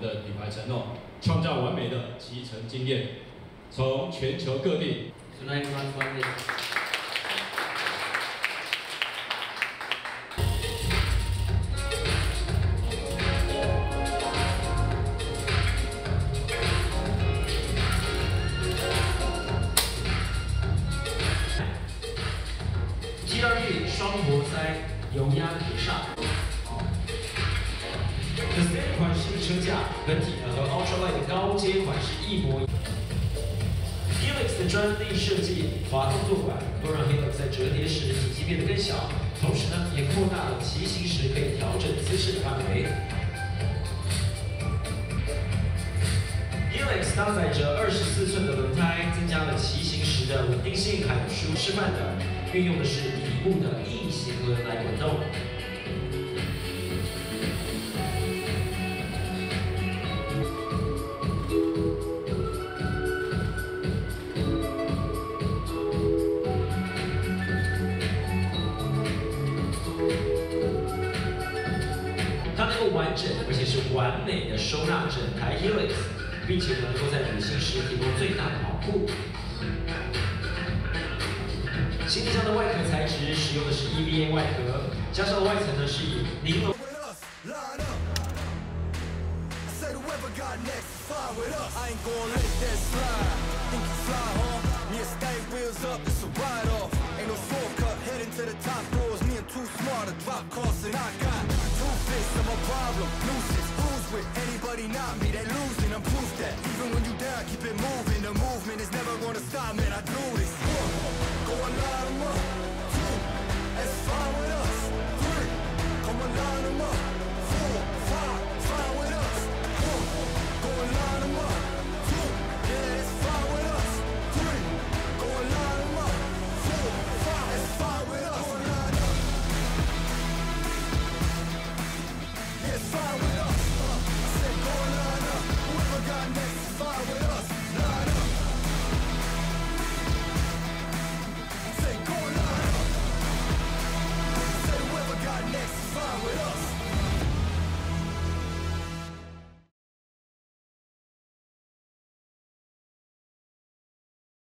的品牌承诺，创造完美的骑乘经验，从全球各地。Tonight runs one day. G2 双活塞油压可上。The Standard 款式的车架本体呢和 Ultralight 的高阶款是一模一样。Helix 的专利设计滑动坐管，能够让 Helix 在折叠时体积变得更小，同时呢也扩大了骑行时可以调整姿势的范围。Helix 搭载着24寸的轮胎，增加了骑行时的稳定性，还有舒适范的。运用的是底部的异形轮来滚动。它能够完整而且是完美的收纳整台 Helix， 并且能够在旅行时提供最大的保护。行李箱的外壳材质使用的是 EVA 外壳，加上外层呢是以尼龙。 Anybody not me, they losing. I'm proof that even when you down, keep it moving. The movement is never gonna stop me.